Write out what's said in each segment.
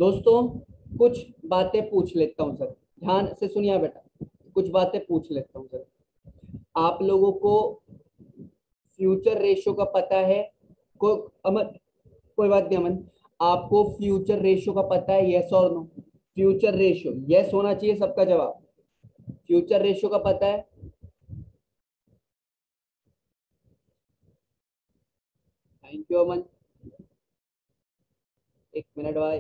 दोस्तों कुछ बातें पूछ लेता हूँ सर, ध्यान से सुनिए बेटा। कुछ बातें पूछ लेता हूँ सर। आप लोगों को फ्यूचर रेशियो का पता है? अमन, कोई बात नहीं अमन, आपको फ्यूचर रेशियो का पता है? यस और नो? फ्यूचर रेशियो यस होना चाहिए सबका जवाब। फ्यूचर रेशियो का पता है? Thank you Aman. एक मिनट भाई।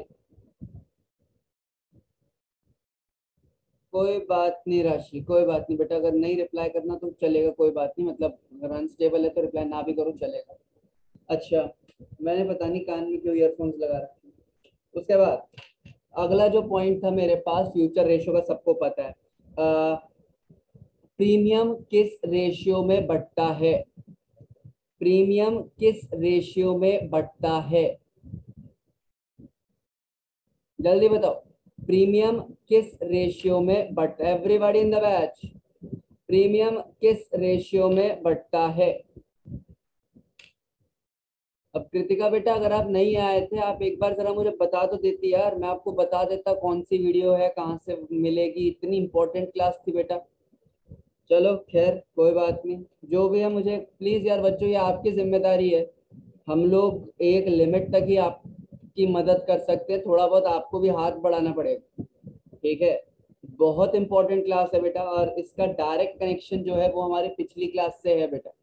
कोई बात नहीं राशि, कोई बात नहीं बेटा, अगर नहीं रिप्लाई करना तो चलेगा, कोई बात नहीं, मतलब अगर अनस्टेबल है तो रिप्लाई ना भी करो चलेगा। अच्छा, मैंने पता नहीं कान में क्यों ईयरफोन्स लगा रखे हैं। उसके बाद अगला जो पॉइंट था मेरे पास, फ्यूचर रेशियो का सबको पता है। प्रीमियम किस रेशियो में बढ़ता है? प्रीमियम किस रेशियो में बढ़ता है? जल्दी बताओ। प्रीमियम किस रेशियो में बढ़ता है? Everybody in the batch, premium किस रेशियो में बढ़ता है? अब कृतिका बेटा, अगर आप नहीं आए थे, आप एक बार जरा मुझे बता तो देती यार, मैं आपको बता देता कौन सी वीडियो है, कहाँ से मिलेगी। इतनी इंपॉर्टेंट क्लास थी बेटा। चलो खैर कोई बात नहीं, जो भी है, मुझे प्लीज यार बच्चों, ये आपकी जिम्मेदारी है। हम लोग एक लिमिट तक ही आपकी मदद कर सकते हैं, थोड़ा बहुत आपको भी हाथ बढ़ाना पड़ेगा, ठीक है? बहुत इंपॉर्टेंट क्लास है बेटा, और इसका डायरेक्ट कनेक्शन जो है वो हमारी पिछली क्लास से है बेटा।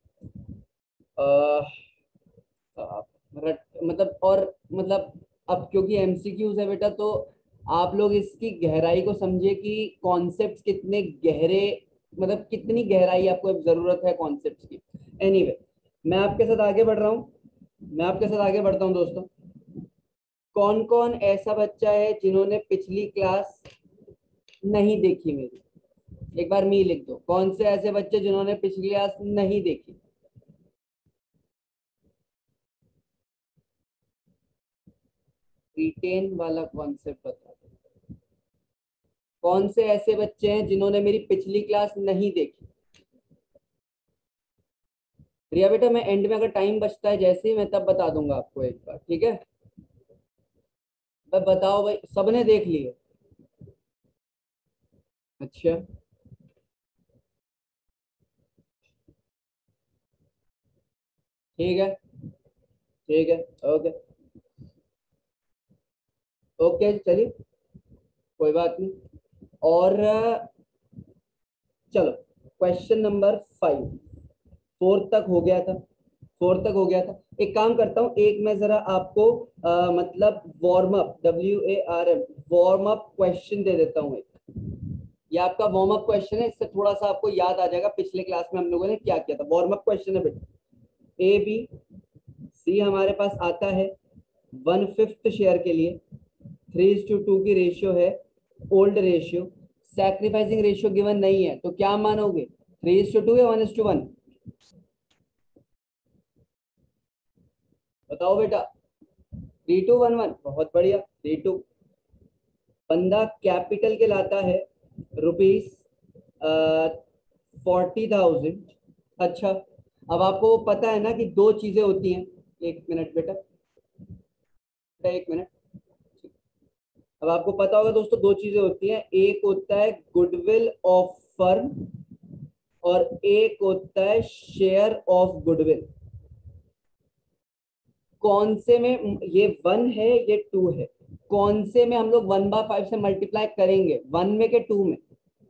मतलब और मतलब, अब क्योंकि एमसीक्यूज है बेटा, तो आप लोग इसकी गहराई को समझे कि कॉन्सेप्ट्स कितने गहरे, मतलब कितनी गहराई आपको जरूरत है कॉन्सेप्ट्स की। एनीवे, मैं आपके साथ आगे बढ़ रहा हूँ, मैं आपके साथ आगे बढ़ता हूँ दोस्तों। कौन कौन ऐसा बच्चा है जिन्होंने पिछली क्लास नहीं देखी मेरी? एक बार मी लिख दो। कौन से ऐसे बच्चे जिन्होंने पिछली क्लास नहीं देखी? रिटेन वाला कॉन्सेप्ट बता दो। कौन से ऐसे बच्चे हैं जिन्होंने मेरी पिछली क्लास नहीं देखी? रिया बेटा, मैं एंड में अगर टाइम बचता है जैसे ही, मैं तब बता दूंगा आपको एक बार, ठीक है? बताओ भाई, सबने देख लिए? अच्छा, ठीक है, ठीक है, ओके, ओके चलिए, कोई बात नहीं। और चलो, क्वेश्चन नंबर 5, फोर्थ तक हो गया था, फोर्थ तक हो गया था। एक काम करता हूँ, एक मैं जरा आपको मतलब warm up, WARM, warm up question दे देता हूँ एक। ये आपका वार्म अप क्वेश्चन है, इससे थोड़ा सा आपको याद आ जाएगा पिछले क्लास में हम लोगों ने क्या किया था। वार्म अप क्वेश्चन है बेटा। ABC हमारे पास आता है 1/5 शेयर के लिए, 3:2 की रेशियो है, old ratio, sacrificing ratio given नहीं है, तो क्या मानोगे? 3:2 या 1:1? बताओ बेटा। 3211, बहुत बढ़िया, 32। बंदा कैपिटल के लाता है रुपीज 40,000। अच्छा, अब आपको पता है ना कि दो चीजें होती हैं। एक मिनट बेटा, एक मिनट। अब आपको पता होगा दोस्तों, दो चीजें होती हैं, एक होता है गुडविल ऑफ फर्म, और एक होता है शेयर ऑफ गुडविल। कौन से में ये 1 है, ये 2 है? कौन से में हम लोग 1/5 से मल्टीप्लाई करेंगे, 1 में के 2 में?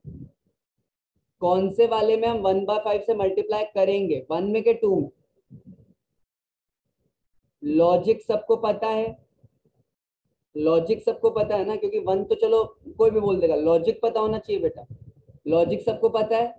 कौन से वाले में हम 1/5 से मल्टीप्लाई करेंगे, 1 में के 2 में? लॉजिक सबको पता है? लॉजिक सबको पता है ना, क्योंकि 1 तो चलो कोई भी बोल देगा, लॉजिक पता होना चाहिए बेटा। लॉजिक सबको पता है?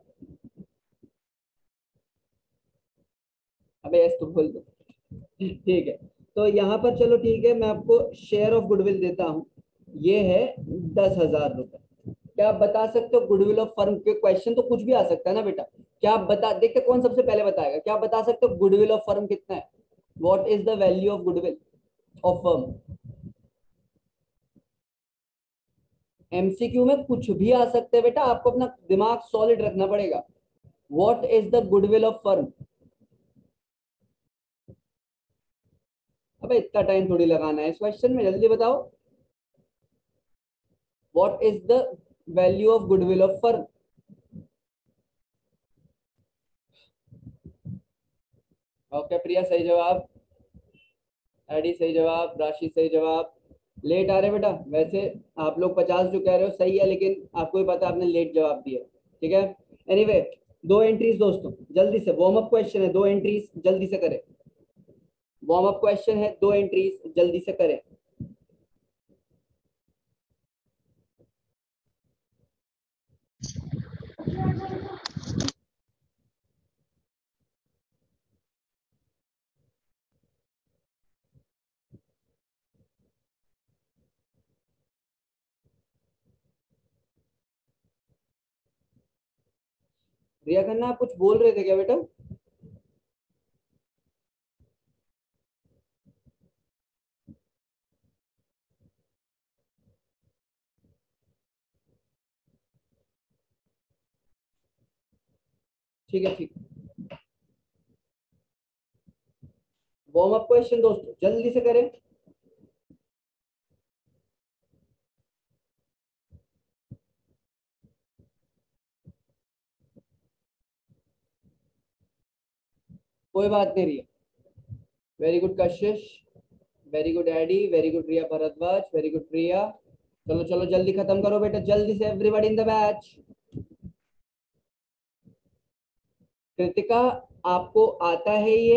अबे यस तो बोल दो। ठीक है, तो यहाँ पर चलो ठीक है, मैं आपको शेयर ऑफ गुडविल देता हूँ। ये है 10,000 रुपए। क्या आप बता सकते हो गुडविल ऑफ फर्म के? क्वेश्चन तो कुछ भी आ सकता है ना बेटा। क्या आप बता, देखते कौन सबसे पहले बताएगा। क्या आप बता सकते हो गुडविल ऑफ फर्म कितना है? What is the value of goodwill of firm? MCQ में कुछ भी आ सकते हैं बेटा, आपको अपना दिमाग सॉलिड रखना पड़ेगा। What is the goodwill of firm? अबे इतना टाइम थोड़ी लगाना है इस क्वेश्चन में, जल्दी बताओ। What is the value of goodwill of firm? Okay Priya सही जवाब, एडी सही जवाब, राशि सही जवाब। लेट आ रहे बेटा, वैसे आप लोग 50 जो कह रहे हो सही है, लेकिन आपको भी पता आपने लेट जवाब दिया, ठीक है। एनीवे दो एंट्रीज दोस्तों, जल्दी से वार्म अप क्वेश्चन है, दो एंट्रीज जल्दी से करें। वार्म अप क्वेश्चन है, दो एंट्रीज जल्दी से करें। रिया खन्ना आप कुछ बोल रहे थे क्या बेटा? ठीक है, ठीक। वार्म अप क्वेश्चन दोस्तों जल्दी से करें। कोई बात नहीं Riya, very good Kashish, very good Eddie, very good Riya Bhardwaj, very good Priya. चलो चलो जल्दी खत्म करो बेटा, जल्दी से, everybody in the batch. Kritika आपको आता है ये?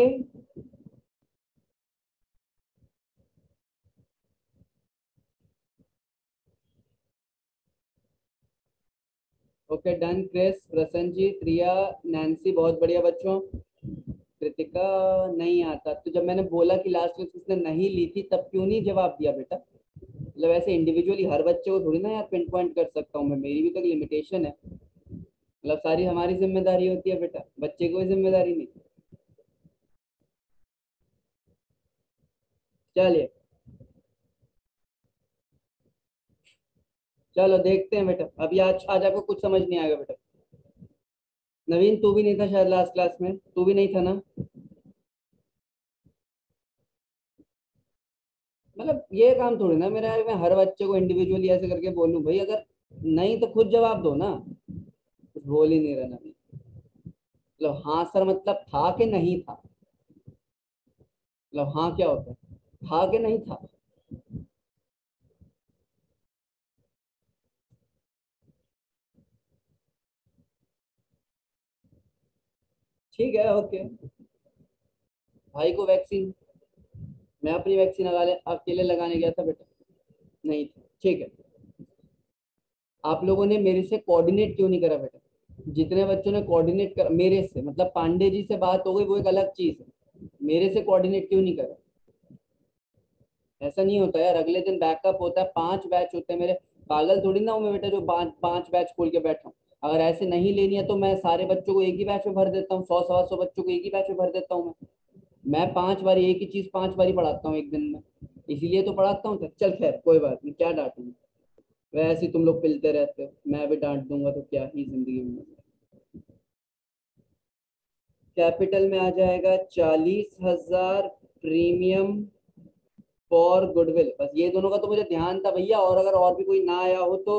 Okay done, Chris, Prasanjit, Riya, Nancy, बहुत बढ़िया बच्चों। कृतिका नहीं आता, तो जब मैंने बोला कि लास्ट में उसने नहीं ली थी तब क्यों नहीं जवाब दिया बेटा? मतलब ऐसे इंडिविजुअली हर बच्चे को थोड़ी ना यार पिन पॉइंट कर सकता हूँ मैं, मेरी भी तो एक लिमिटेशन है। मतलब सारी हमारी जिम्मेदारी होती है बेटा, बच्चे की कोई जिम्मेदारी नहीं। चलिए चलो देखते हैं बेटा, अभी आज आपको कुछ समझ नहीं आएगा बेटा। नवीन तू भी नहीं था शायद लास्ट क्लास में, तू भी नहीं था ना? मतलब ये काम थोड़ी ना मेरा है, मैं हर बच्चे को इंडिविजुअली ऐसे करके बोलूं भाई, अगर नहीं तो खुद जवाब दो ना। कुछ बोल ही नहीं रहा नवीन। मतलब हाँ सर मतलब था कि नहीं था? मतलब हाँ क्या होता है, था कि नहीं था? ठीक है ओके। भाई को वैक्सीन, मैं अपनी वैक्सीन अकेले लगाने गया था बेटा, नहीं था, ठीक है। आप लोगों ने मेरे से कोऑर्डिनेट क्यों नहीं करा बेटा? जितने बच्चों ने कोऑर्डिनेट कर मेरे से, मतलब पांडे जी से बात हो गई वो एक अलग चीज है, मेरे से कोऑर्डिनेट क्यों नहीं करा? ऐसा नहीं होता यार, अगले दिन बैकअप होता है, 5 बैच होते हैं मेरे। पागल थोड़ी ना हूँ मैं बेटा जो 5 बैच खोल के बैठा हूँ। अगर ऐसे नहीं लेनी है तो मैं सारे बच्चों को एक ही बैच में भर देता हूँ, 100 सवा 100 बच्चों को एक ही बैच में भर देता हूँ मैं 5 बारी एक ही चीज 5 बारी पढ़ाता हूँ एक दिन में, इसीलिए तो पढ़ाता हूँ। चल खैर कोई बात नहीं, क्या डांटूंगा, वैसे ही तुम लोग पिलते रहते हो, मैं भी डांट दूंगा तो क्या ही जिंदगी में। कैपिटल में आ जाएगा 40,000 प्रीमियम फॉर गुडविल, बस ये दोनों का तो मुझे ध्यान था भैया, और अगर और भी कोई ना आया हो तो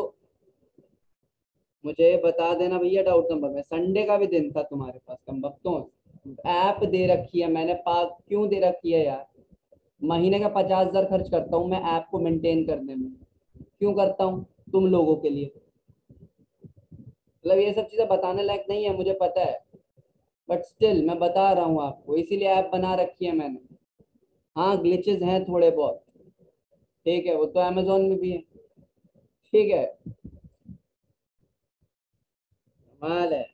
मुझे बता देना भैया डाउट नंबर में। संडे का भी दिन था तुम्हारे पास, कम वक्तों। ऐप दे रखी है मैंने, पाक क्यों दे रखी है यार? महीने का 50,000 खर्च करता हूँ मैं ऐप को मेंटेन करने में, क्यों करता हूँ? तुम लोगों के लिए। मतलब ये सब चीजें बताने लायक नहीं है मुझे पता है, बट स्टिल मैं बता रहा हूँ आपको, इसीलिए ऐप बना रखी है मैंने। हाँ ग्लिचेस हैं थोड़े बहुत, ठीक है, वो तो अमेजोन में भी है, ठीक है। कमाल है।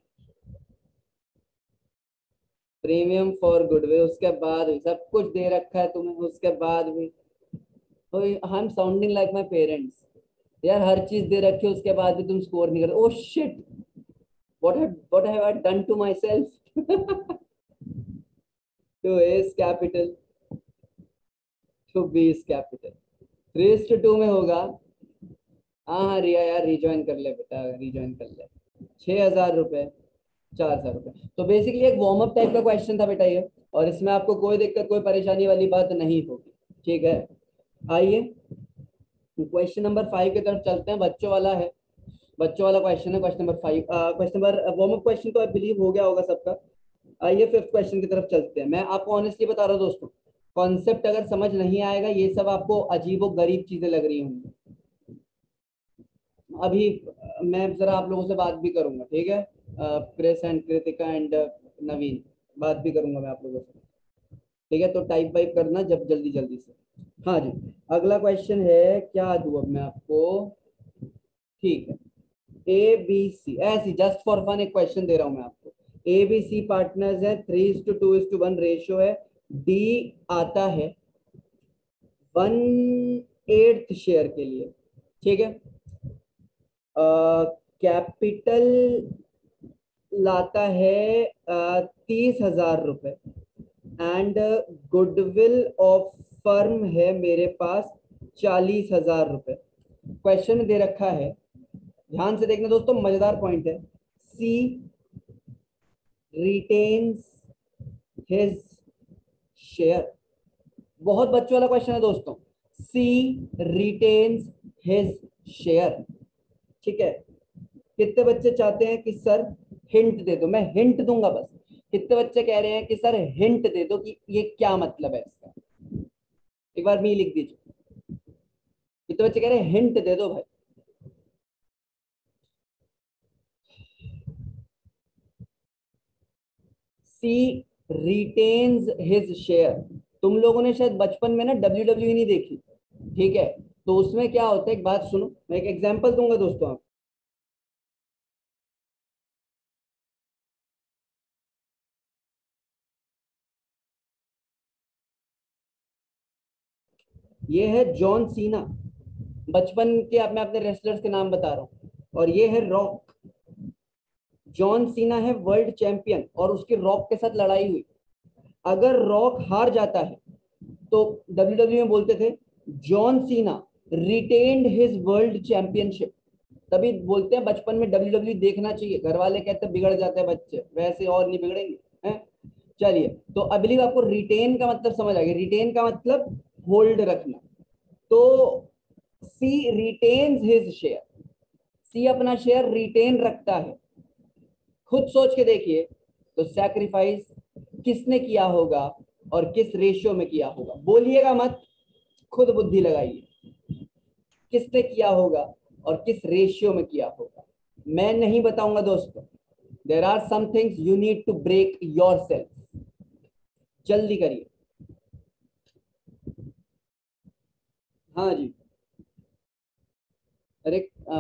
प्रीमियम फॉर गुडविल, उसके बाद भी सब कुछ दे रखा है तुम्हें, उसके बाद भी तो I am sounding like my parents. यार हर चीज दे रखी है उसके बाद भी तुम स्कोर नहीं करते, oh shit, what have I done to myself? To S capital, to B is capital, 3:2 में होगा। हाँ हाँ रिया यार रिज्वाइन कर ले बेटा, रिज्वाइन कर ले। 6,000 रुपये, 4,000 रुपये, तो बेसिकली एक वार्म अप टाइप का क्वेश्चन था बेटा ये, और इसमें आपको कोई दिक्कत कोई परेशानी वाली बात नहीं होगी, ठीक है। आइए क्वेश्चन नंबर 5 की तरफ चलते हैं, बच्चों वाला है, बच्चों वाला क्वेश्चन है, question number 5। Question number warm up question तो आई बिलीव हो गया होगा सबका। आइए फिफ्थ क्वेश्चन की तरफ चलते हैं। मैं आपको ऑनेस्टली बता रहा हूँ दोस्तों, कॉन्सेप्ट अगर समझ नहीं आएगा, ये सब आपको अजीबो गरीब चीजें लग रही होंगी। अभी मैं जरा आप लोगों से बात भी करूंगा, ठीक है, Chris and Kritika and Naveen, बात भी करूंगा मैं आप लोगों से, ठीक है। तो टाइप वाइप करना जब जल्दी जल्दी से। हाँ जी, अगला क्वेश्चन है, क्या दूं अब मैं आपको, ठीक है। ए बी सी, ऐसी जस्ट फॉर फन एक क्वेश्चन दे रहा हूं मैं आपको। ए बी सी पार्टनर्स है, 3:2:1 रेशियो है, डी आता है 1/8 शेयर के लिए, ठीक है। कैपिटल लाता है 30,000 रुपए, एंड गुडविल ऑफ फर्म है मेरे पास 40,000 रुपए। क्वेश्चन में दे रखा है, ध्यान से देखना दोस्तों, मजेदार पॉइंट है। सी रिटेन्स हिज शेयर, बहुत बच्चों वाला क्वेश्चन है दोस्तों। सी रिटेन्स हिज शेयर, ठीक है। कितने बच्चे चाहते हैं कि सर हिंट दे दो, मैं हिंट दूंगा बस। कितने बच्चे कह रहे हैं कि सर हिंट दे दो कि ये क्या मतलब है इसका, एक बार मी लिख दीजिए। कितने बच्चे कह रहे हैं हिंट दे दो भाई। सी रिटेन्स हिज शेयर, तुम लोगों ने शायद बचपन में ना WWE नहीं देखी, ठीक है। तो उसमें क्या होता है, एक बात सुनो, मैं एक एग्जांपल दूंगा दोस्तों आप। ये है जॉन सीना, बचपन के, अब मैं अपने रेसलर्स के नाम बता रहा हूँ। और ये है रॉक, जॉन सीना है वर्ल्ड चैंपियन और उसकी रॉक के साथ लड़ाई हुई। अगर रॉक हार जाता है तो WWE में बोलते थे John Cena retained his world championship. तभी बोलते हैं बचपन में WWE देखना चाहिए, घर वाले कहते हैं बिगड़ जाते हैं बच्चे, वैसे और नहीं बिगड़ेंगे हैं। चलिए, तो आई बिलीव आपको रिटेन का मतलब समझ आ गया। रिटेन का मतलब होल्ड रखना। तो C retains his share, C अपना शेयर रिटेन रखता है। खुद सोच के देखिए, तो सैक्रिफाइस किसने किया होगा और किस रेशियो में किया होगा, बोलिएगा मत, खुद बुद्धि लगाइए, किसने किया होगा और किस रेशियो में किया होगा। मैं नहीं बताऊंगा दोस्तों, there are some things you need to break yourself. जल्दी करिए। हाँ जी, अरे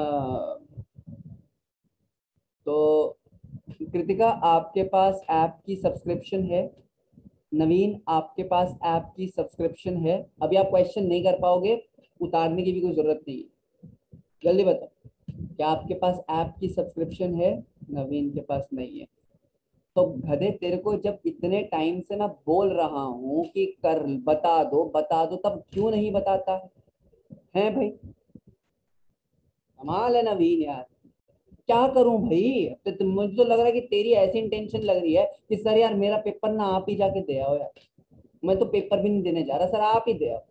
तो कृतिका आपके पास ऐप की सब्सक्रिप्शन है, नवीन आपके पास ऐप की सब्सक्रिप्शन है, अभी आप क्वेश्चन नहीं कर पाओगे, उतारने की भी कोई जरूरत नहीं है, जल्दी बताओ, क्या आपके पास ऐप की सब्सक्रिप्शन है? नवीन के पास नहीं है। तो गधे, तेरे को जब इतने टाइम से मैं बोल रहा हूँ कि कर, बता दो बता दो, तब क्यों नहीं बताता है भाई? कमाल है नवीन यार, क्या करूं भाई? तो मुझे तो लग रहा है कि तेरी ऐसी इंटेंशन लग रही है कि सर यार मेरा पेपर ना आप ही जाके दे आओ यार, मैं तो पेपर भी नहीं देने जा रहा, सर आप ही दे आओ।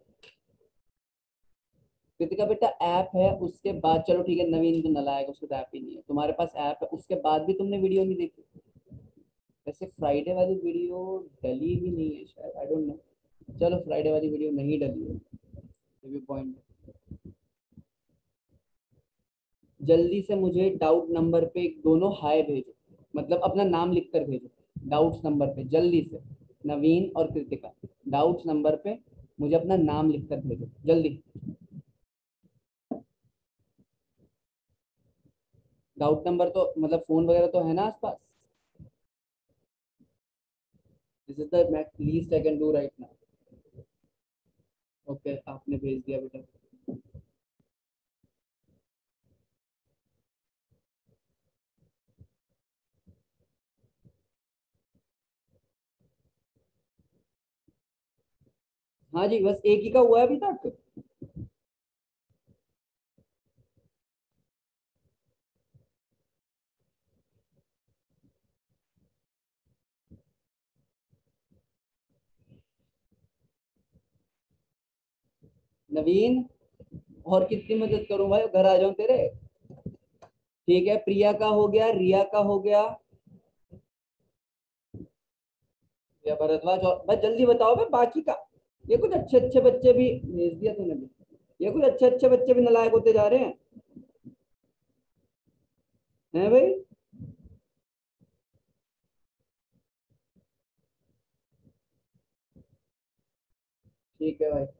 कृतिका बेटा ऐप है, उसके बाद चलो ठीक है, नवीन तो नालायक, उसके तो ऐप ही नहीं है, तुम्हारे पास ऐप है उसके बाद भी तुमने वीडियो नहीं देखी। वैसे फ्राइडे वाली वीडियो डली भी नहीं है शायद, आई डोंट नो। चलो फ्राइडे वाली वीडियो नहीं डली है, ये भी पॉइंट। जल्दी से मुझे डाउट नंबर पे दोनों हाय भेजो, मतलब अपना नाम लिख कर भेजो डाउट्स नंबर पे, जल्दी से। नवीन और कृतिका, डाउट्स नंबर पे मुझे अपना नाम लिख कर भेजो जल्दी। डाउट नंबर तो मतलब फोन वगैरह तो है ना आसपास? This is the least I can do right now. Okay, आपने भेज दिया बेटा। हाँ जी, बस एक ही का हुआ है अभी तक। नवीन, और कितनी मदद करूं भाई, घर आ जाऊं तेरे। ठीक है, प्रिया का हो गया, रिया का हो गया, या भरद्वाज, और बस जल्दी बताओ भाई बाकी का। ये कुछ अच्छे अच्छे बच्चे भी भेज दिया तूने भी, ये कुछ अच्छे अच्छे बच्चे भी नालायक होते जा रहे हैं भाई। ठीक है भाई।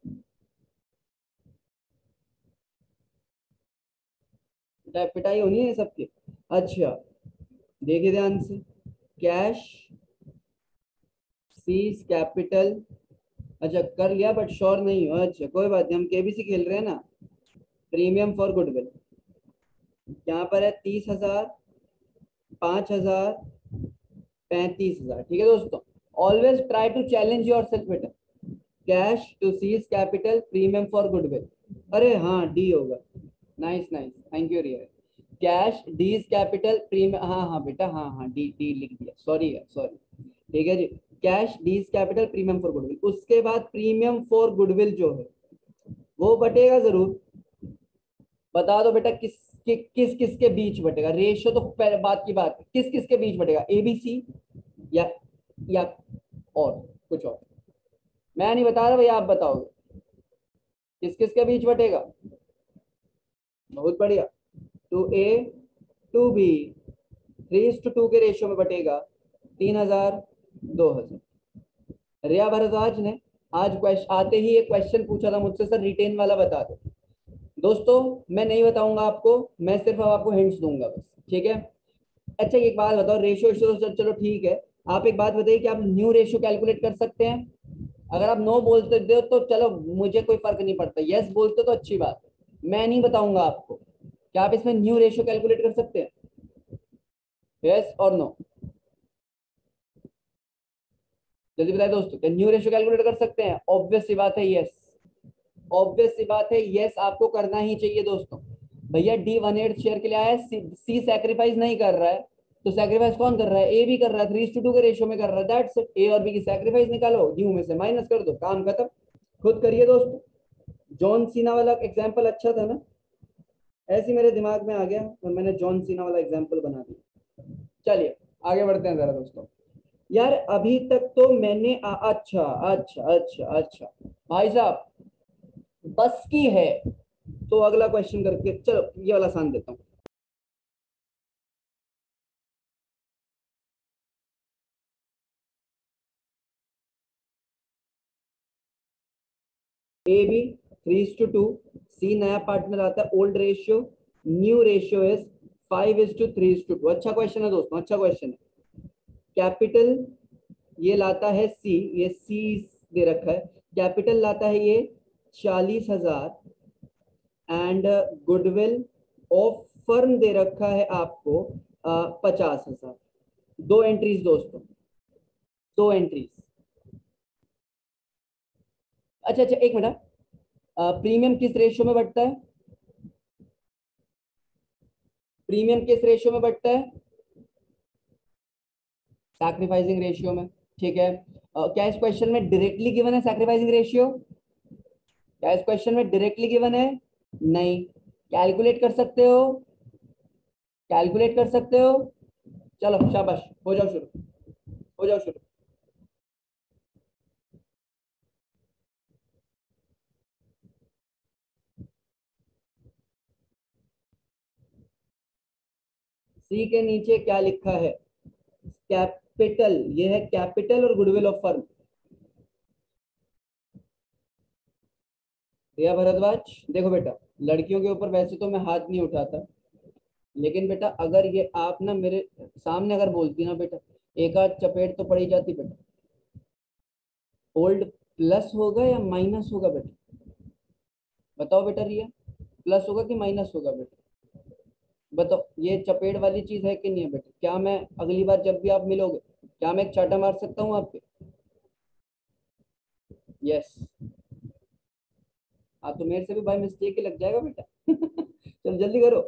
पिटाई पिटाई होनी है सबकी। अच्छा, देखिए ध्यान से। कैश, सीज कैपिटल, अच्छा कर लिया बट श्योर नहीं हो। अच्छा कोई बात नहीं, हम केबीसी खेल रहे हैं ना। प्रीमियम फॉर गुडविल, यहाँ पर है 30,000, 5,000, 35,000। ठीक है दोस्तों, always try to challenge yourself बेटा। Cash to C's capital premium for goodwill, अरे हाँ डी होगा। Nice nice, thank you Riya. Cash D's capital premium, हाँ हाँ बेटा, हाँ हाँ डी डी लिख दिया, सॉरी है सॉरी। ठीक है जी, cash D's capital premium for goodwill, उसके बाद प्रीमियम फॉर गुडविल जो है वो बटेगा जरूर। बता दो बेटा किस किस के बीच बटेगा, रेशियो तो बात की बात है, किस किस के बीच बटेगा, एबीसी या या और कुछ और। मैं नहीं बता रहा भैया, आप बताओगे किस किस के बीच बटेगा। बहुत बढ़िया। टू ए टू बी, 3:2 के रेशियो में बटेगा, 3,000, 2,000। रिया भारद्वाज ने आज क्वेश्चन आते ही एक क्वेश्चन पूछा था मुझसे, सर रिटेन वाला बता दो। दोस्तों मैं नहीं बताऊंगा आपको, मैं सिर्फ अब आपको हिंट्स दूंगा बस, ठीक है। अच्छा एक बात बताओ, रेशियो तो चलो ठीक है, आप एक बात बताइए कि आप न्यू रेशियो कैलकुलेट कर सकते हैं। अगर आप नो बोलते हो तो चलो मुझे कोई फर्क नहीं पड़ता, यस बोलते तो अच्छी बात है, मैं नहीं बताऊंगा आपको। क्या आप इसमें न्यू रेशियो कैलकुलेट कर सकते हैं, यस और नो? जल्दी बताइए दोस्तों, क्या न्यू रेशियो कैलकुलेट कर सकते हैं? ऑब्वियस सी बात है यस, ऑब्वियस सी बात है यस, आपको करना ही चाहिए दोस्तों। भैया डी 1/8 शेयर के लिए आया है, सी सैक्रिफाइस नहीं कर रहा है, तो सैक्रिफाइस कौन कर रहा है? ए भी कर रहा है, 3:2 के रेशियो में कर रहा है, दैट्स इट। ए और बी की सैक्रिफाइस निकालो, न्यू में से माइनस कर दो, काम खत्म। खुद करिए दोस्तों। जॉन सीना वाला एग्जाम्पल अच्छा था ना, ऐसे मेरे दिमाग में आ गया और मैंने जॉन सीना वाला एग्जाम्पल बना दिया। चलिए आगे बढ़ते हैं जरा दोस्तों। यार अभी तक तो मैंने अच्छा अच्छा अच्छा अच्छा भाई साहब, बस की है तो अगला क्वेश्चन करके चलो, ये वाला आसान देता हूँ। ए बी 3:2, सी नया पार्टनर आता है, old ratio, new ratio is 5:3:2। अच्छा क्वेश्चन है दोस्तों, अच्छा क्वेश्चन है। कैपिटल ये लाता है सी, ये सी दे रखा है, कैपिटल लाता है ये 40,000, एंड गुडविल ऑफ फर्म दे रखा है आपको 50,000। दो एंट्रीज दोस्तों, दो एंट्रीज। अच्छा अच्छा एक मिनट, प्रीमियम किस रेशियो में बढ़ता है? प्रीमियम किस रेशियो में बढ़ता है? सैक्रिफाइसिंग रेशियो में। ठीक है, क्या इस क्वेश्चन में डायरेक्टली गिवन है सैक्रिफाइसिंग रेशियो? क्या इस क्वेश्चन में डायरेक्टली गिवन है? नहीं। कैलकुलेट कर सकते हो, कैलकुलेट कर सकते हो। चलो शाबाश, हो जाओ शुरू, हो जाओ शुरू। सी के नीचे क्या लिखा है? कैपिटल, ये है कैपिटल और goodwill of firm. Riya Bhardwaj देखो बेटा, लड़कियों के ऊपर वैसे तो मैं हाथ नहीं उठाता, लेकिन बेटा अगर ये आप ना मेरे सामने अगर बोलती ना बेटा, एक आध चपेट तो पड़ी जाती बेटा। ओल्ड प्लस होगा या माइनस होगा बेटा? बताओ बेटा रिया, प्लस होगा कि माइनस होगा बेटा? बताओ, ये चपेट वाली चीज है कि नहीं है बेटा? क्या मैं अगली बार जब भी आप मिलोगे, क्या मैं एक चाटा मार सकता हूँ आप पे? यस। हाँ तो मेरे से भी बाय मिस्टेक ही लग जाएगा बेटा। चलो जल्दी करो।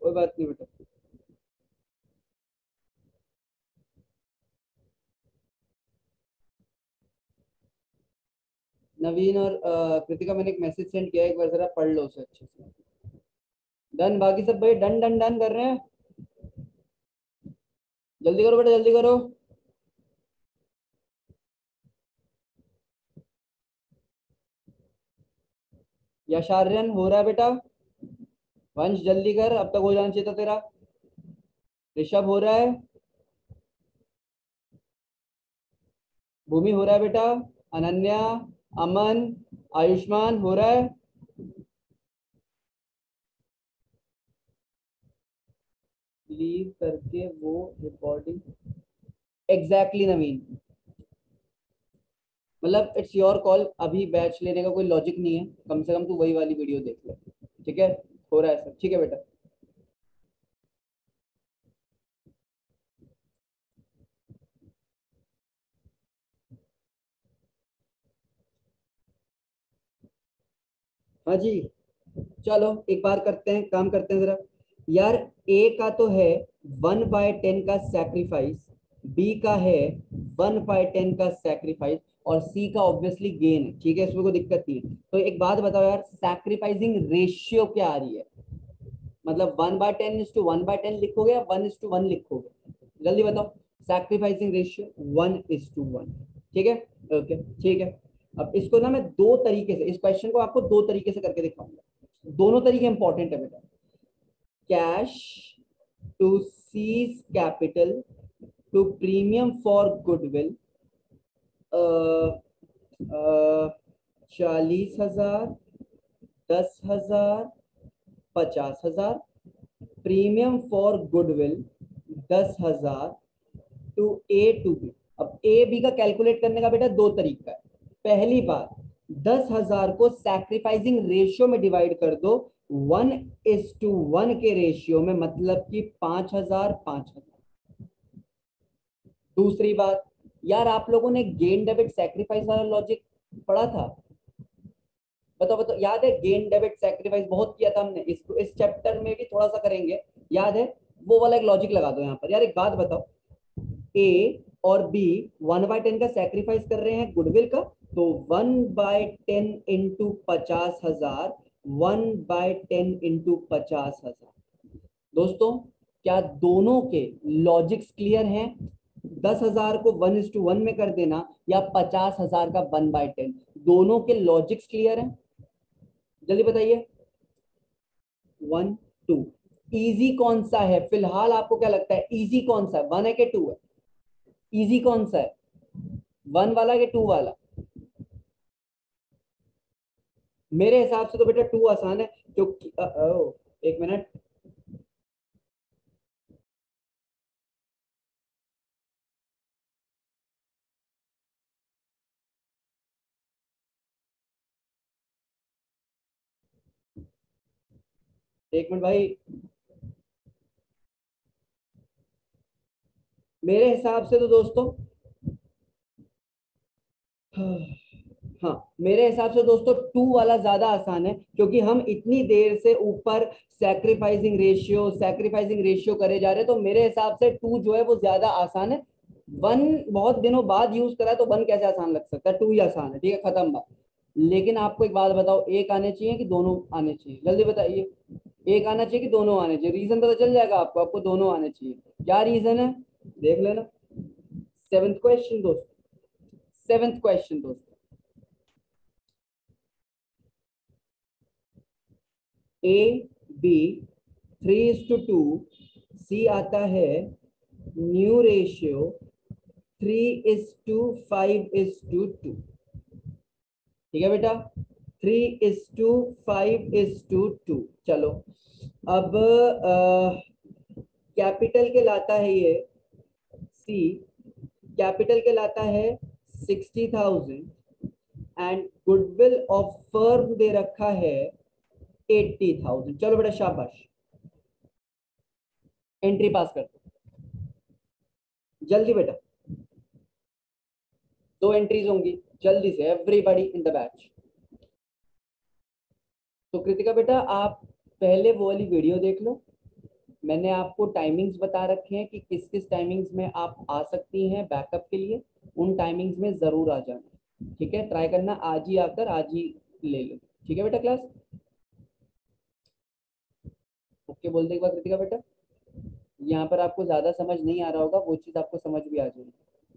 कोई बात नहीं बेटा। नवीन और कृतिका, मैंने एक मैसेज सेंड किया है, एक बार जरा पढ़ लो उसे अच्छे से। डन, बाकी सब भाई डन डन डन कर रहे हैं। जल्दी करो बेटा, जल्दी करो। यशार्यन हो रहा है बेटा। वंश जल्दी कर, अब तक हो जाना चाहिए था तेरा। ऋषभ हो रहा है। भूमि हो रहा है बेटा। अनन्या, अमन, आयुष्मान हो रहा है। लीव करके वो रिकॉर्डिंग। एग्जैक्टली नवीन, मतलब इट्स योर कॉल, अभी बैच लेने का कोई लॉजिक नहीं है, कम से कम तू वही वाली वीडियो देख ले। ठीक है, हो रहा है सब ठीक है बेटा। हाँ जी, चलो एक बार करते हैं, काम करते हैं जरा। यार, ए का तो है 1/10 का सैक्रिफाइस, बी का है 1/10 का सैक्रिफाइस, और सी का ऑब्वियसली गेन है। ठीक है, इसमें कोई दिक्कत नहीं है। तो एक बात बताओ यार, सैक्रिफाइसिंग रेशियो क्या आ रही है? मतलब 1/10 लिखोगे या 1:1 लिखोगे? जल्दी बताओ। Sacrificing ratio 1:1। ठीक है, ओके ठीक है। अब इसको ना मैं दो तरीके से, इस क्वेश्चन को आपको दो तरीके से करके दिखाऊंगा। दोनों तरीके इंपॉर्टेंट है बेटा। Cash to C's capital to premium for goodwill, 40,000, 10,000, 50,000। Premium for goodwill 10,000 to A to B. अब ए बी का कैलकुलेट करने का बेटा दो तरीका है। पहली बात, 10,000 को सैक्रिफाइसिंग रेशियो में डिवाइड कर दो, 1:1 के रेशियो में, मतलब कि 5,000 5,000। दूसरी बात, यार आप लोगों ने गेन डेबिट सैक्रिफाइस वाला लॉजिक पढ़ा था? बताओ बताओ, याद है? गेन डेबिट सैक्रिफाइस बहुत किया था हमने, इसको इस चैप्टर में भी थोड़ा सा करेंगे, याद है? वो वाला एक लॉजिक लगा दो यहाँ पर। यार एक बात बताओ, ए और बी 1/10 का सैक्रिफाइस कर रहे हैं गुडविल का, तो 1/10 इंटू 50,000, 1/10 इंटू 50,000। दोस्तों, क्या दोनों के लॉजिक्स क्लियर हैं? 10,000 को 1:1 में कर देना या 50,000 का 1/10, दोनों के लॉजिक्स क्लियर हैं? जल्दी बताइए। 1 2। इजी कौन सा है फिलहाल, आपको क्या लगता है इजी कौन सा है, 1 है कि 2 है? इजी कौन सा है, 1 वाला कि 2 वाला? मेरे हिसाब से तो बेटा 2 आसान है, क्योंकि एक मिनट। एक मिनट भाई, मेरे हिसाब से तो दोस्तों, हाँ, मेरे हिसाब से दोस्तों 2 वाला ज्यादा आसान है, क्योंकि हम इतनी देर से ऊपर सैक्रिफाइसिंग रेशियो करे जा रहे हैं, तो मेरे हिसाब से 2 जो है वो ज्यादा आसान है। 1 बहुत दिनों बाद यूज करा है, तो 1 कैसे आसान लग सकता है? 2 ही आसान है। ठीक है, खत्म बात। लेकिन आपको एक बात बताओ, एक आने चाहिए कि दोनों आने चाहिए? जल्दी बताइए। एक आना चाहिए कि दोनों आने चाहिए? रीजन पता चल जाएगा आपको, आपको दोनों आने चाहिए। क्या रीजन है, देख लेना। सेवेंथ क्वेश्चन दोस्तों, सेवेंथ क्वेश्चन दोस्तों, ए बी 3:2, सी आता है न्यू रेशियो 3:5:2। ठीक है बेटा, 3:5:2। चलो, अब कैपिटल के लाता है ये सी, कैपिटल के लाता है 60,000, एंड गुडविल ऑफ फर्म दे रखा है 80,000। चलो बेटा शाबाश, एंट्री पास कर दो जल्दी बेटा। दो एंट्रीज होंगी, जल्दी से एवरीबॉडी इन द बैच। तो कृतिका बेटा, आप पहले वो वाली वीडियो देख लो, मैंने आपको टाइमिंग्स बता रखे हैं कि किस किस टाइमिंग्स में आप आ सकती हैं बैकअप के लिए, उन टाइमिंग्स में जरूर आ जाना। ठीक है, ट्राई करना आज ही आकर आज ही ले लो। ठीक है बेटा क्लास, ओके बोल दे एक बार कृतिका बेटा। यहाँ पर आपको ज्यादा समझ नहीं आ रहा होगा, वो चीज आपको समझ भी आ जाएगी।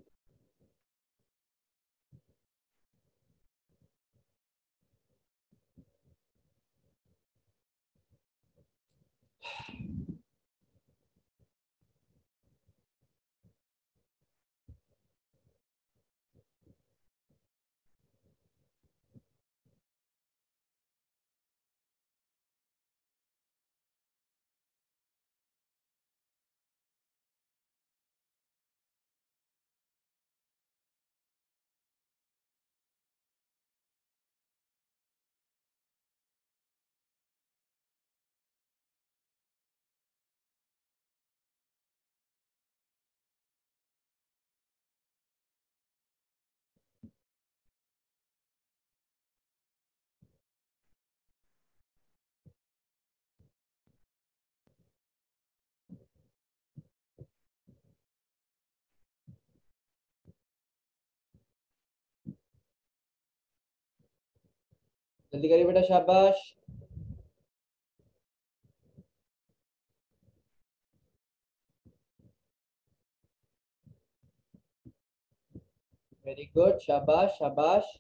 जल्दी करिए बेटा, शाबाश। वेरी गुड, शाबाश शाबाश।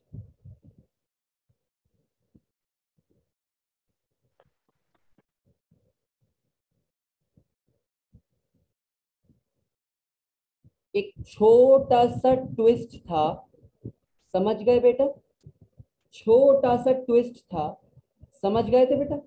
एक छोटा सा ट्विस्ट था, समझ गए बेटा? छोटा सा ट्विस्ट था, समझ गए थे बेटा?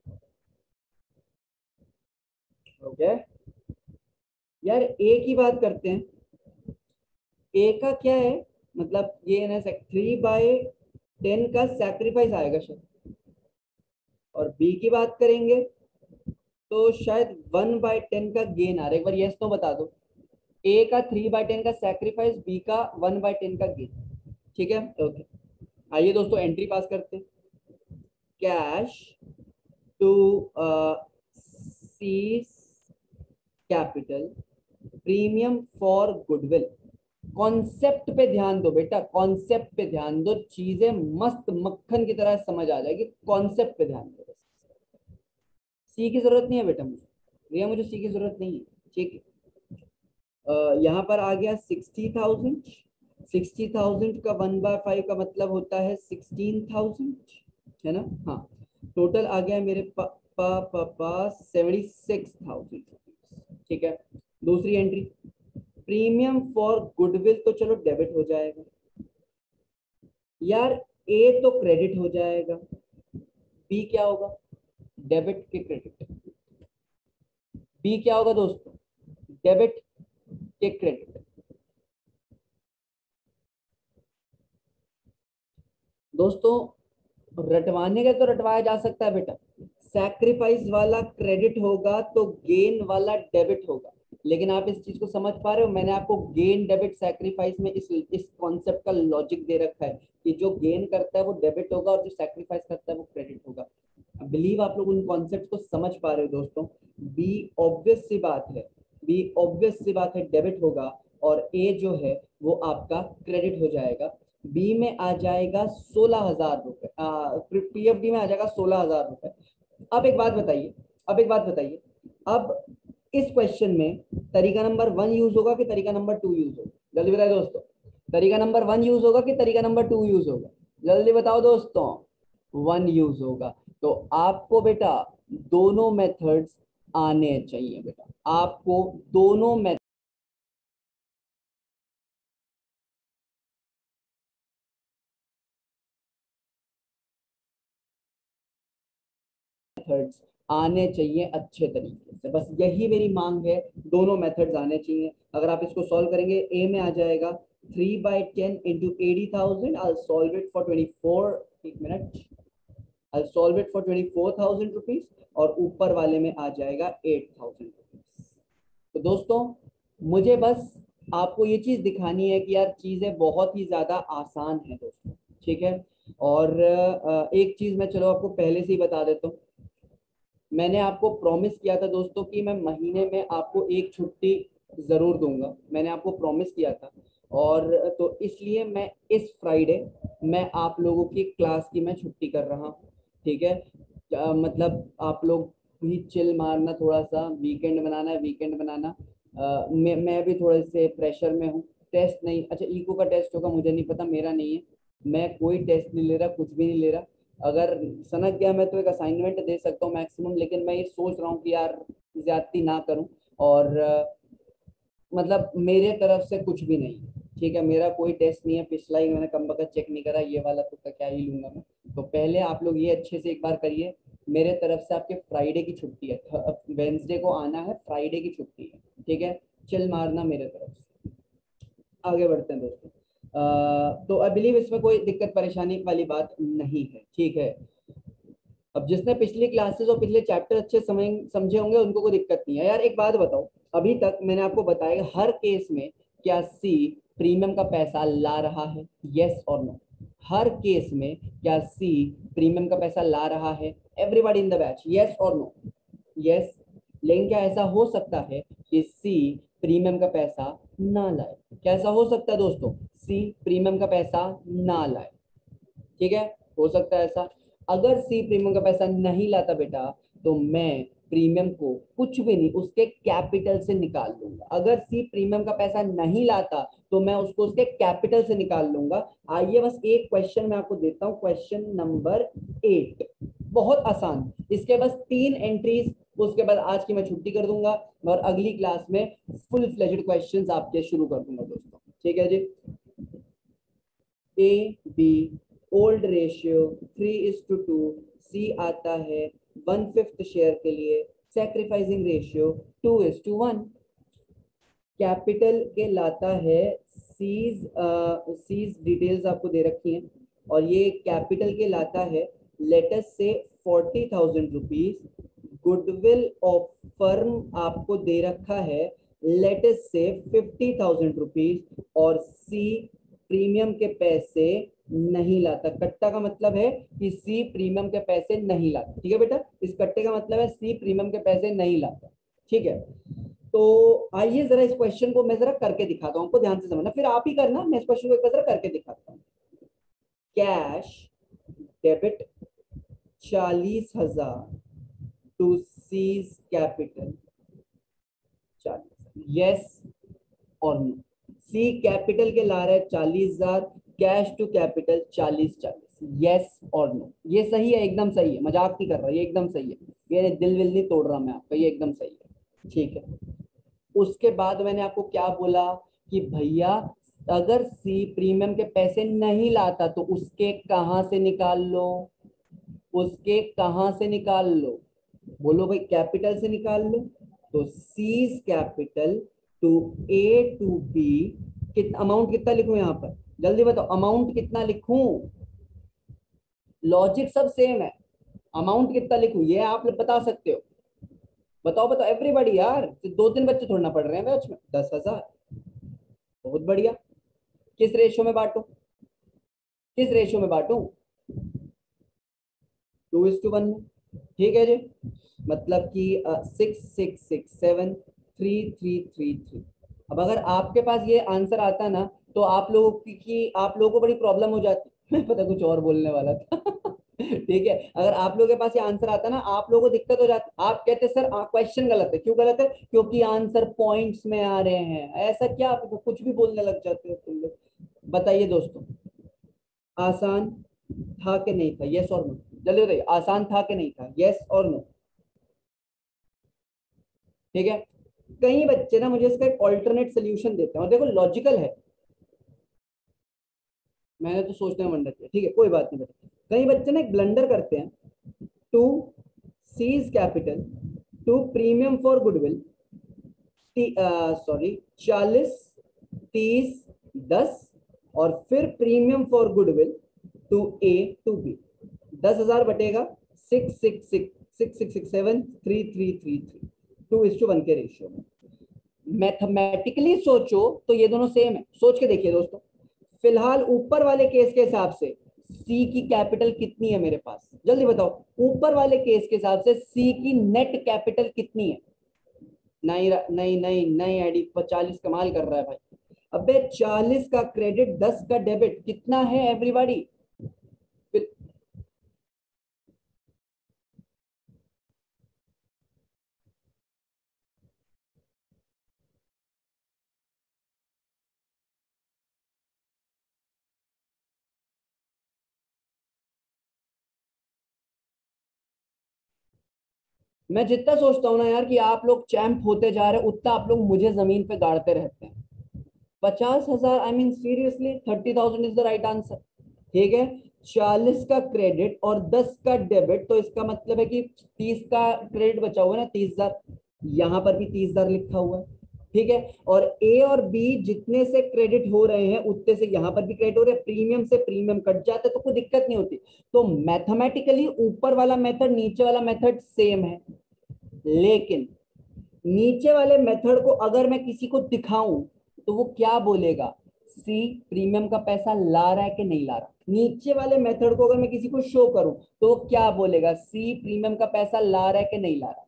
ओके यार, एक ही बात करते हैं। ए का क्या है, मतलब ये ना 3/10 का सैक्रिफाइस आएगा शायद, और बी की बात करेंगे तो शायद 1/10 का गेन आ रहा है। एक बार यस तो बता दो। ए का 3/10 का सैक्रिफाइस, बी का 1/10 का गेन। ठीक है, ओके। आइए दोस्तों एंट्री पास करते हैं। Cash to C's capital, premium for goodwill. Concept पे ध्यान दो बेटा, कॉन्सेप्ट पे ध्यान दो, चीजें मस्त मक्खन की तरह समझ आ जाएगी। कॉन्सेप्ट पे ध्यान दो, सी की जरूरत नहीं है बेटा मुझे, भैया मुझे सी की जरूरत नहीं है। ठीक है, यहाँ पर आ गया 60,000। 60,000 का 1/5 का मतलब होता है 16,000, है ना? हाँ, टोटल आ गया मेरे पास 76,000। ठीक है, दूसरी एंट्री प्रीमियम फॉर गुडविल, तो चलो डेबिट हो जाएगा यार। ए तो क्रेडिट हो जाएगा, बी क्या होगा? डेबिट के क्रेडिट। बी क्या होगा दोस्तों? डेबिट के क्रेडिट। दोस्तों रटवाने का तो रटवाया जा सकता है बेटा, सैक्रिफाइस वाला क्रेडिट होगा तो गेन वाला डेबिट होगा। लेकिन आप इस चीज को समझ पा रहे हो? मैंने आपको गेन डेबिट सैक्रिफाइस में इस कॉन्सेप्ट का लॉजिक दे रखा है कि जो गेन करता है वो डेबिट होगा और जो सैक्रिफाइस करता है वो क्रेडिट होगा। बिलीव आप लोग उन कॉन्सेप्ट को समझ पा रहे हो दोस्तों? बी ऑब्वियस सी बात है, बी ऑब्वियस सी बात है डेबिट होगा, और ए जो है वो आपका क्रेडिट हो जाएगा। बी में आ जाएगा 16,000 रुपए, पीएफडी में आ जाएगा 16,000 रुपए। अब एक बात बताइए, अब एक बात बताइए, अब इस क्वेश्चन में तरीका नंबर 1 यूज होगा कि तरीका नंबर 2 यूज होगा? जल्दी बताइए दोस्तों, तरीका नंबर 1 यूज होगा कि तरीका नंबर 2 यूज होगा? जल्दी बताओ दोस्तों। 1 यूज होगा। तो आपको बेटा दोनों मेथड्स आने चाहिए बेटा, आपको दोनों मेथड्स आने चाहिए अच्छे तरीके से, बस यही मेरी मांग है। दोनों मेथड्स आने चाहिए। अगर आप इसको सॉल्व करेंगे, ए में आ जाएगा 3/10 into 80,000। I'll solve it for 24, एक मिनट, I'll solve it for 24,000 rupees, और ऊपर वाले में आ जाएगा 8,000 रुपीज। तो दोस्तों मुझे बस आपको ये चीज दिखानी है कि यार चीजें बहुत ही ज्यादा आसान है दोस्तों। ठीक है, और एक चीज मैं चलो आपको पहले से ही बता देता हूँ। मैंने आपको प्रॉमिस किया था दोस्तों कि मैं महीने में आपको एक छुट्टी जरूर दूंगा, मैंने आपको प्रॉमिस किया था। और तो इसलिए मैं इस फ्राइडे मैं आप लोगों की क्लास की मैं छुट्टी कर रहा हूँ, ठीक है। मतलब आप लोग भी चिल मारना, थोड़ा सा वीकेंड बनाना है, वीकेंड बनाना। मैं भी थोड़े से प्रेशर में हूँ। टेस्ट नहीं, अच्छा इको का टेस्ट होगा मुझे नहीं पता, मेरा नहीं है, मैं कोई टेस्ट नहीं ले रहा, कुछ भी नहीं ले रहा। अगर सनक गया मैं तो एक असाइनमेंट दे सकता हूँ मैक्सिमम, लेकिन मैं ये सोच रहा हूँ कि यार ज्यादती ना करूँ। और मतलब मेरे तरफ से कुछ भी नहीं है, ठीक है। मेरा कोई टेस्ट नहीं है, पिछला ही मैंने कम वक्त चेक नहीं करा, ये वाला तो क्या ही लूंगा मैं। तो पहले आप लोग ये अच्छे से एक बार करिए। मेरे तरफ से आपके फ्राइडे की छुट्टी है, वेंसडे को आना है, फ्राइडे की छुट्टी है, ठीक है। चिल मारना मेरे तरफ से। आगे बढ़ते हैं दोस्तों। तो आई बिलीव इसमें कोई दिक्कत परेशानी वाली बात नहीं है, ठीक है। अब जिसने पिछली क्लासेस और पिछले चैप्टर अच्छे समझे होंगे उनको कोई दिक्कत नहीं है। यार एक बात बताओ, अभी तक मैंने आपको बताया हर केस में क्या सी प्रीमियम का पैसा ला रहा है, यस और नो? हर केस में क्या सी प्रीमियम का पैसा ला रहा है? Everybody in the batch, yes और नो? यस। लेकिन क्या ऐसा हो सकता है कि सी प्रीमियम का पैसा ना लाए? क्या ऐसा हो सकता है दोस्तों, सी प्रीमियम का पैसा ना लाए? ठीक है, हो सकता है ऐसा। अगर सी प्रीमियम का पैसा नहीं लाता बेटा, तो मैं प्रीमियम को कुछ भी नहीं, उसके कैपिटल से निकाल लूंगा। अगर सी प्रीमियम का पैसा नहीं लाता तो मैं उसको उसके कैपिटल से निकाल लूंगा। आइए बस एक क्वेश्चन मैं आपको देता हूं, क्वेश्चन नंबर 8, बहुत आसान। इसके बस 3 एंट्रीज, उसके बाद आज की मैं छुट्टी कर दूंगा और अगली क्लास में फुल फ्लेज्ड क्वेश्चंस आपके शुरू कर दूंगा दोस्तों, ठीक है जी। A B old ratio 3:2, C आता है 1/5 शेयर के लिए, सैक्रिफाइसिंग रेशियो 2:1। कैपिटल के लाता है सीज डिटेल्स आपको दे रखी हैं, और ये कैपिटल के लाता है let's say 40,000 rupees. Goodwill of firm आपको दे रखा है लेटस से 50,000 रुपीज। और सी प्रीमियम के पैसे नहीं लाता। कट्टा का मतलब है कि सी प्रीमियम के पैसे नहीं लाता, ठीक है बेटा। इस कट्टे का मतलब है सी प्रीमियम के पैसे नहीं लाता, ठीक है। तो आइए जरा इस क्वेश्चन को मैं जरा करके दिखाता हूँ, आपको ध्यान से समझना, फिर आप ही करना, मैं इस क्वेश्चन को एक बार जरा करके दिखाता हूँ। Cash debit 40,000 to C's capital 40,000, yes और नो? सी कैपिटल के ला रहा है 40,000, कैश टू कैपिटल 40, यस और नो? ये सही है, एकदम सही है, मजाक नहीं कर रहा, ये एकदम सही है, ये दिल विल नहीं तोड़ रहा मैं आपका, ये एकदम सही है, ठीक है। उसके बाद मैंने आपको क्या बोला कि भैया अगर सी प्रीमियम के पैसे नहीं लाता तो उसके कहां से निकाल लो? उसके कहां से निकाल लो? बोलो भाई, कैपिटल से निकाल लो। तो C's capital to A to B, कितना अमाउंट कितना लिखूं यहां पर? जल्दी बताओ, अमाउंट कितना लिखूं? लॉजिक सब सेम है, अमाउंट कितना लिखूं ये आप बता सकते हो। बताओ बताओ एवरीबॉडी, यार 2-3 बच्चे थोड़ना पढ़ रहे हैं बैच में, 10,000, बहुत बढ़िया। किस रेशियो में बांटू? किस रेशियो में बांटू? 2:1 में, ठीक है जी। मतलब कि 6,6,6,7,3,3,3,3। अब अगर आपके पास ये आंसर आता ना तो आप लोगों आप लोगों को बड़ी प्रॉब्लम हो जाती। मैं पता कुछ और बोलने वाला था ठीक है, अगर आप लोगों के पास ये आंसर आता ना, आप लोगों को दिक्कत हो जाती। आप कहते सर क्वेश्चन गलत है, क्यों गलत है? क्योंकि आंसर पॉइंट्स में आ रहे हैं। ऐसा क्या, आप कुछ भी बोलने लग जाते हो तुम लोग। बताइए दोस्तों, आसान था कि नहीं था, यस और नो? जल्दी बताइए, आसान था कि नहीं था, यस और नो? ठीक है। कई बच्चे ना मुझे इसका एक ऑल्टरनेट सोल्यूशन देते हैं, और देखो लॉजिकल है, मैंने तो सोचने में मंडा किया, ठीक है कोई बात नहीं बेटा। कई बच्चे ना एक ब्लंडर करते हैं, to C's capital to premium for goodwill, sorry 40, 30, 10, और फिर premium for goodwill to A to B. 10,000 बटेगा 6,6,6,6,7,3,3,3,3, 2:1 के रेशियो में। मैथमेटिकली सोचो तो ये दोनों सेम है, सोच के देखिए दोस्तों। फिलहाल ऊपर वाले केस के हिसाब से सी की कैपिटल कितनी है मेरे पास? जल्दी बताओ, ऊपर वाले केस के हिसाब से सी की नेट कैपिटल कितनी है? नहीं नहीं नहीं नहीं एडी, 40 कमाल कर रहा है भाई। अबे 40 का क्रेडिट, 10 का डेबिट, कितना है एवरीबॉडी? मैं जितना सोचता हूँ ना यार कि आप लोग चैंप होते जा रहे हो, उतना आप लोग मुझे जमीन पे गाड़ते रहते हैं। 50,000, I mean seriously 30,000 is the right answer. ठीक है, 40 का क्रेडिट और 10 का डेबिट, तो इसका मतलब है कि 30 का क्रेडिट बचा हुआ है ना, 30,000। यहां पर भी 30,000 लिखा हुआ है। ठीक है, और ए और बी जितने से क्रेडिट हो रहे हैं उतने से यहां पर भी क्रेडिट हो रहे हैं, प्रीमियम से प्रीमियम कट जाता है तो कोई दिक्कत नहीं होती। तो मैथमेटिकली ऊपर वाला मेथड नीचे वाला मेथड सेम है, लेकिन नीचे वाले मेथड को अगर मैं किसी को दिखाऊं तो वो क्या बोलेगा? सी प्रीमियम का पैसा ला रहा है कि नहीं ला रहा। नीचे वाले मेथड को अगर मैं किसी को शो करूं तो वो क्या बोलेगा? सी प्रीमियम का पैसा ला रहा है कि नहीं ला रहा।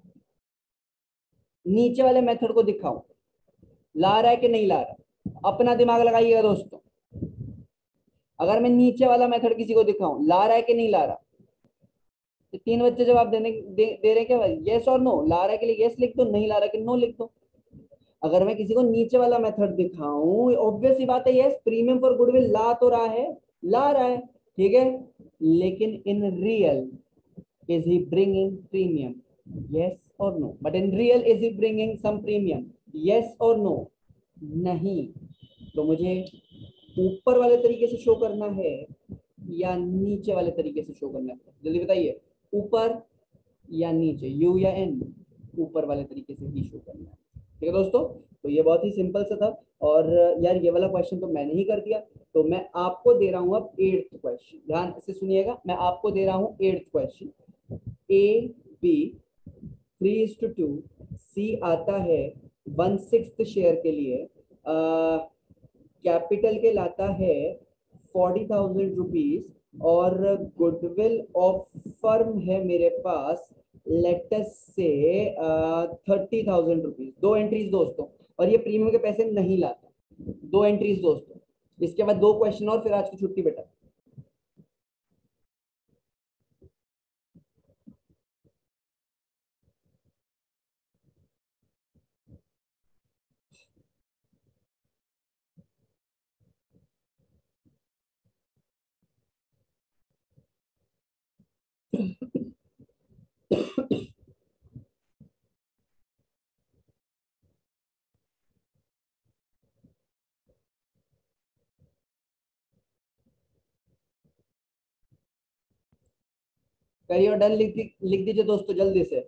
नीचे वाले मेथड को दिखाऊं, ला रहा है कि नहीं ला रहा, अपना दिमाग लगाइएगा दोस्तों। अगर मैं नीचे वाला मेथड किसी को दिखाऊं, ला रहा है कि नहीं ला रहा, तो तीन बच्चे जवाब दे रहे हैं क्या भाई? यस और नो। ला रहा है के लिए यस लिख दो, नहीं ला रहा है कि नो लिख दो। अगर मैं किसी को नीचे वाला मेथड दिखाऊं, ऑब्वियस ही बात है, यस प्रीमियम फॉर गुडविल ला तो रहा है, ला रहा है। ठीक है, लेकिन in real is he bringing premium? Yes और no. But in real is he bringing some premium? Yes और नो? नहीं। तो मुझे ऊपर वाले तरीके से शो करना है या नीचे वाले तरीके से शो करना है? जल्दी बताइए, ऊपर या नीचे, यू या एन? ऊपर वाले तरीके से ही शो करना है। ठीक है दोस्तों, तो ये बहुत ही सिंपल सा था। और यार ये वाला क्वेश्चन तो मैंने ही कर दिया। तो मैं आपको दे रहा हूं अब एट्थ क्वेश्चन, ध्यान से सुनिएगा। मैं आपको दे रहा हूं eighth question. A B 3:2, C आता है 1/6 शेयर के लिए, कैपिटल के लाता है 40,000 रुपीज, और गुडविल ऑफ फर्म है मेरे पास लेटस से 30,000 रुपीज। दो एंट्रीज दोस्तों, और ये प्रीमियम के पैसे नहीं लाता। दो एंट्रीज दोस्तों, इसके बाद दो क्वेश्चन और फिर आज की छुट्टी बेटा। करिए और डन लिख दीजिए दोस्तों जल्दी से।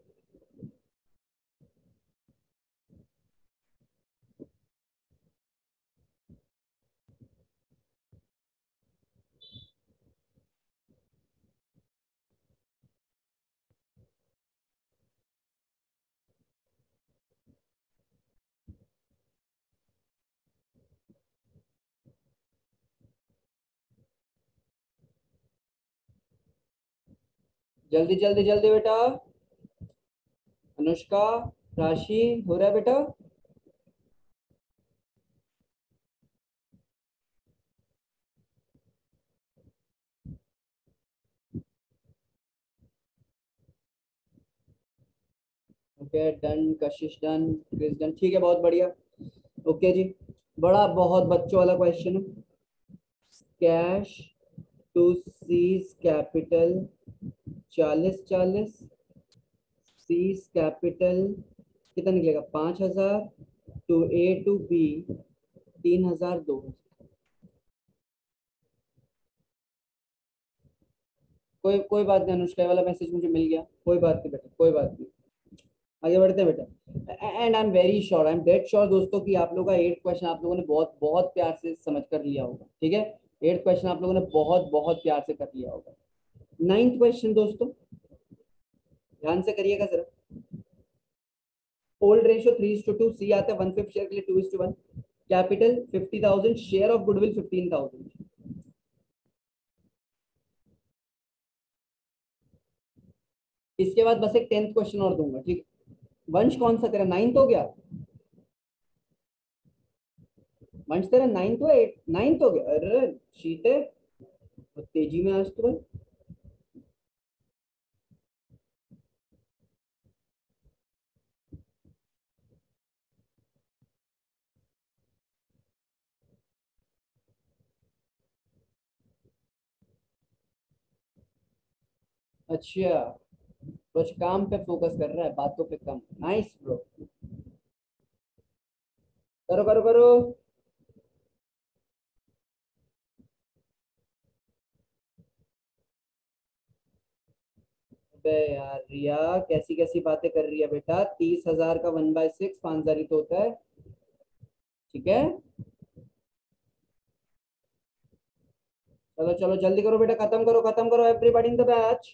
जल्दी जल्दी जल्दी बेटा। अनुष्का, राशि, हो रहा है बेटा? Okay done, Kashish done, Chris done, ठीक है, बहुत बढ़िया। ओके जी, बड़ा बहुत बच्चों वाला क्वेश्चन है। Cash to C's capital 40,40, C's capital कितना निकलेगा? 5,000, टू ए टू बी 3,000, 2,000। कोई कोई बात नहीं अनुष्का, वाला मैसेज मुझे मिल गया, कोई बात नहीं बेटा, कोई बात नहीं। आगे बढ़ते हैं बेटा। And I am very sure, I am dead sure दोस्तों कि आप लोगों का एट क्वेश्चन आप लोगों ने बहुत बहुत प्यार से समझ कर लिया होगा। ठीक है, एट क्वेश्चन आप लोगों ने बहुत बहुत प्यार से कर लिया होगा। नाइन्थ क्वेश्चन दोस्तों, ध्यान से करिएगा जरा। ओल्ड रेशियो 3:2, सी आता है 1/5 शेयर के लिए 2:1, कैपिटल 50,000, शेयर ऑफ गुडविल 15,000। इसके बाद बस एक 10th क्वेश्चन और दूंगा, ठीक है। वंश कौन सा तेरा 9th हो गया? वंश तेरा 9th हो 8 9th हो गया? अरे शीते, बहुत तेजी में आज तो भाई। अच्छा, कुछ काम पे फोकस कर रहा है, बातों पे कम। Nice bro. करो करो करो। अबे यार रिया, कैसी कैसी बातें कर रही है बेटा? 30,000 का 1/6 5,000 ही तो होता है, ठीक है। चलो चलो जल्दी करो बेटा, खत्म करो एवरीबॉडी इन द बैच।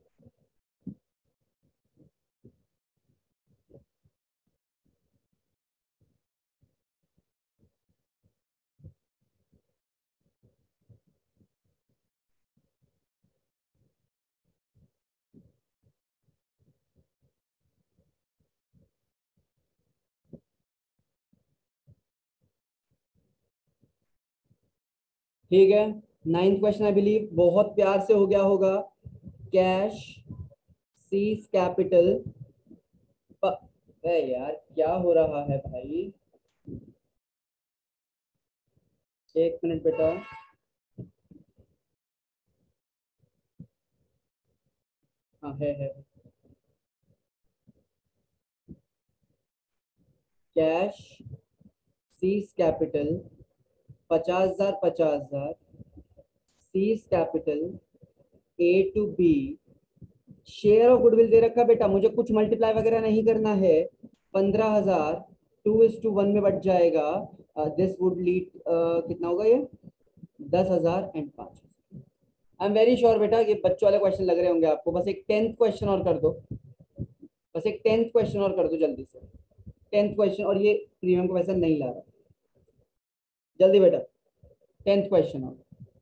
ठीक है, 9th क्वेश्चन आई बिलीव बहुत प्यार से हो गया होगा। Cash C's capital. अरे यार क्या हो रहा है भाई? एक मिनट बेटा। हाँ है। Cash C's capital 50,000 50,000, C's capital A to B. Share of goodwill दे रखा बेटा, मुझे कुछ मल्टीप्लाई वगैरह नहीं करना है। 15,000 2:1 में बट जाएगा। दिस वुड लीड, कितना होगा ये? 10,000 and 5। I am very sure बेटा ये बच्चों वाले क्वेश्चन लग रहे होंगे आपको। बस एक 10th क्वेश्चन और कर दो। बस एक 10th क्वेश्चन और कर दो जल्दी से। 10th क्वेश्चन, और ये प्रीमियम का पैसा नहीं ला रहा। जल्दी बेटा, 10th क्वेश्चन और।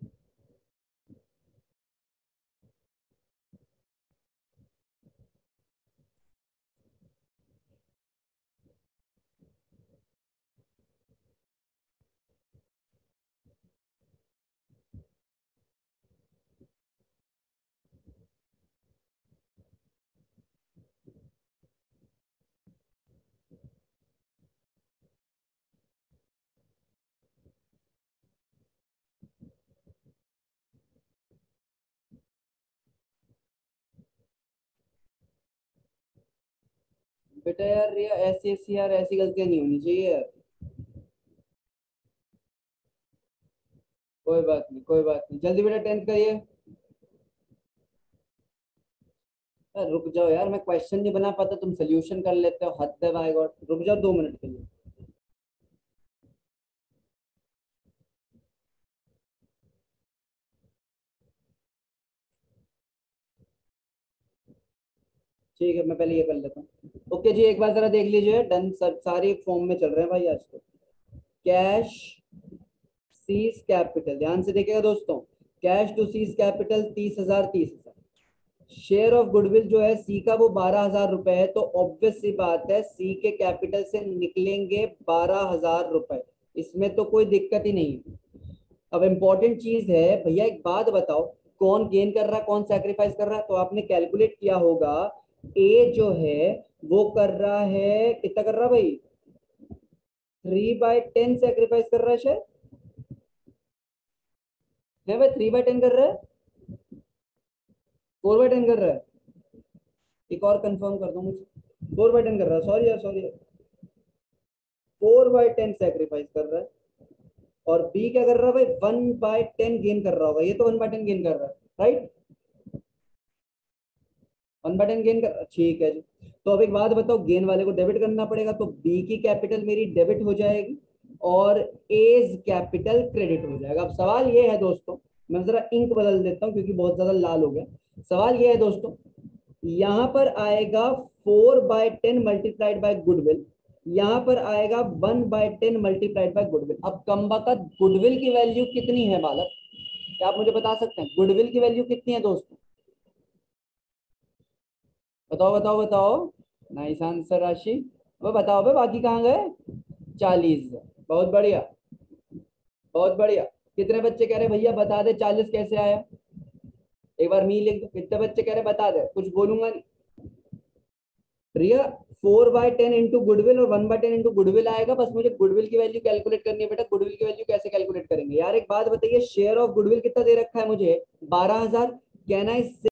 बेटा यार ये ऐसी ऐसी यार ऐसी गलतियां नहीं होनी चाहिए यार। कोई बात नहीं, कोई बात नहीं, जल्दी बेटा 10th करिए। यार रुक जाओ यार, मैं क्वेश्चन नहीं बना पाता, तुम सोल्यूशन कर लेते हो, हद है भाई गॉड। रुक जाओ 2 मिनट के लिए। ठीक है, मैं पहले ये कर लेता हूँ। ओके जी, एक बार जरा देख लीजिए, डन सब सारे फॉर्म में चल रहे हैं भाई आज तो। कैश सीज कैपिटल, ध्यान से देखिएगा दोस्तों। Cash to C's capital 30,000 30,000। Share of goodwill जो है सी का वो 12,000 रुपए है, तो ऑब्वियस सी बात है सी के कैपिटल से निकलेंगे 12,000 रुपए। इसमें तो कोई दिक्कत ही नहीं है। अब इम्पोर्टेंट चीज है भैया, एक बात बताओ, कौन गेन कर रहा है कौन सैक्रिफाइस कर रहा है? तो आपने कैलकुलेट किया होगा, ए जो है वो कर रहा है, कितना कर रहा है भाई? 3/10 सैक्रिफाइस कर रहा है शायद। है भाई, 3/10 कर रहा है, 4/10 कर रहा है। एक और कंफर्म कर दो मुझे। 4/10 कर रहा है, सॉरी यार सॉरी। 4/10 सैक्रिफाइस कर रहा है। और बी क्या कर रहा है भाई? 1/10 गेन कर रहा होगा, ये तो 1/10 गेन कर रहा है, राइट? 1/10 गेन कर, ठीक है जी। तो अब एक बात बताओ, गेन वाले को डेबिट करना पड़ेगा, तो बी की कैपिटल मेरी डेबिट हो जाएगी और एज कैपिटल क्रेडिट हो जाएगा। अब सवाल ये है दोस्तों, मैं जरा इंक बदल देता हूँ क्योंकि बहुत ज्यादा लाल हो गया। सवाल ये है दोस्तों, यहां पर आएगा 4/10 मल्टीप्लाइड बाय गुडविल, यहां पर आएगा 1/10 मल्टीप्लाइड बाय गुडविल। अब कमबख्त गुडविल की वैल्यू कितनी है बालक? क्या आप मुझे बता सकते हैं गुडविल की वैल्यू कितनी है दोस्तों? बताओ बताओ बताओ। नाइस आंसर राशि। अब बताओ बे बाकी कहाँ गए? 40। बहुत बढ़िया, बहुत बढ़िया। कितने बच्चे कह रहे भैया बता दे 40 कैसे आया? एक बार मी लिख दो। कितने बच्चे कह रहे बता दे, कुछ बोलूंगा नहीं। रिया, 4/10 इंटू गुडविल और 1/10 इंटू गुडविल आएगा, बस मुझे गुडविल की वैल्यू कैलकुलेट करनी है बेटा। गुडविल की वैल्यू कैसे कैलकुलेट करेंगे यार? एक बात बताइए, शेयर ऑफ गुडविल कितना दे रखा है मुझे? 12,000। Can I